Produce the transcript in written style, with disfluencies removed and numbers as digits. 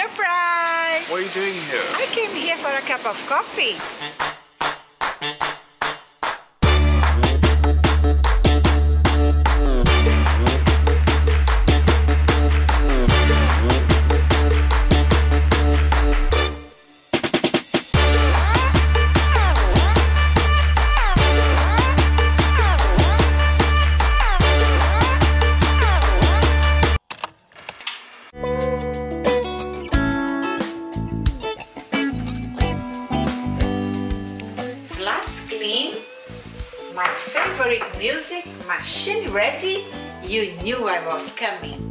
Surprise! What are you doing here? I came here for a cup of coffee. Flats clean, my favorite music, machine ready. You knew I was coming.